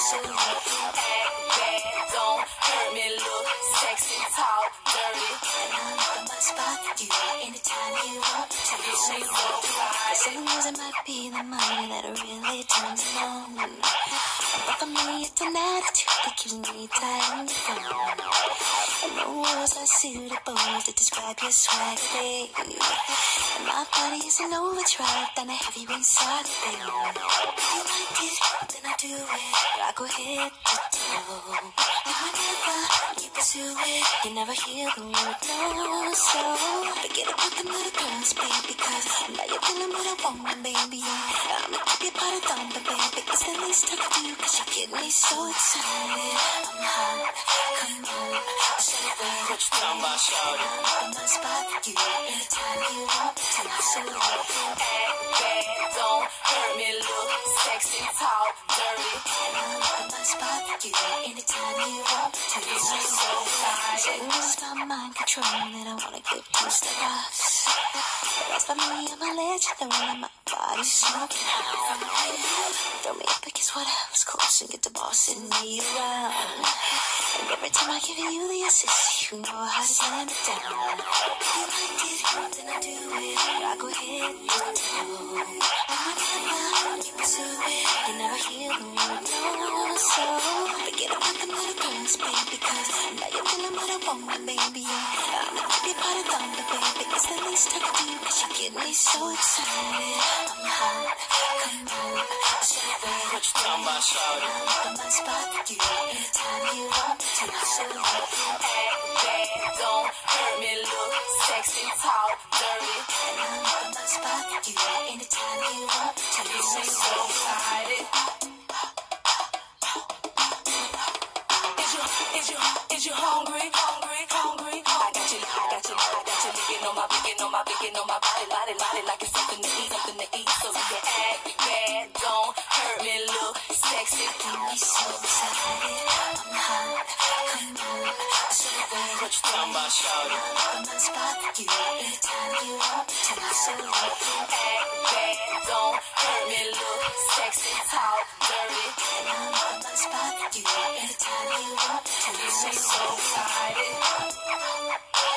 So act bad, don't hurt me, look sexy, talk dirty. And I'll open my spot for you anytime you want to. You say so fine. Sometimes it might be the money that really turns me on. But for me, it's an attitude that keeps me tight on the phone. And no words are suitable to describe your swag, babe. And my body is an overdrive, and I have you inside of it. If you like it, then I do it. I go head to toe. And whenever you pursue it, you never hear the word no. So forget about the little girls, baby, because now you're feeling what I want, baby. I'ma keep you part of thunder, baby. It's the least I can do, cause you get me so excited. I'm hot, come on, celebrate. What you talking about, shawty? I'll open my spot for you anytime you want to. So act bad, don't hurt me, look sexy, talk dirty. And I'll open my spot for you anytime you want to. You say so fine. So it's my mind control that I wanna give two steps. That's for me, I'ma let you know that my body's smoking hot. Throw me up against whatever's close and get to bossing me around. And every time I give you the assist, you know how to slam it down. If you like it, then I do it. I go ahead to toe. And whenever you pursue it, you never hear the word no. So forget about the little girls, baby, because now you're feeling what I want, baby. I'ma keep you part of thunder, baby. It's the least I can do, cause you get me so excited. I'm hot, come on, celebrate. What you talking about, shawty? I'll open my spot for you anytime you want to. So act bad, don't hurt me, look sexy, talk dirty. And I'll open my spot for you anytime you want to. You say so excited. Is you hungry? I got you licking on my body, like it's something to eat, so we can act bad, don't hurt me, look sexy, keep me so excited. I'm hot, come on, celebrate. What you talking about, shawty? I'll open my spot for you anytime you want to. So act bad, don't hurt me, look sexy, talk dirty. And I'll open my spot for you anytime you want to. You say so excited.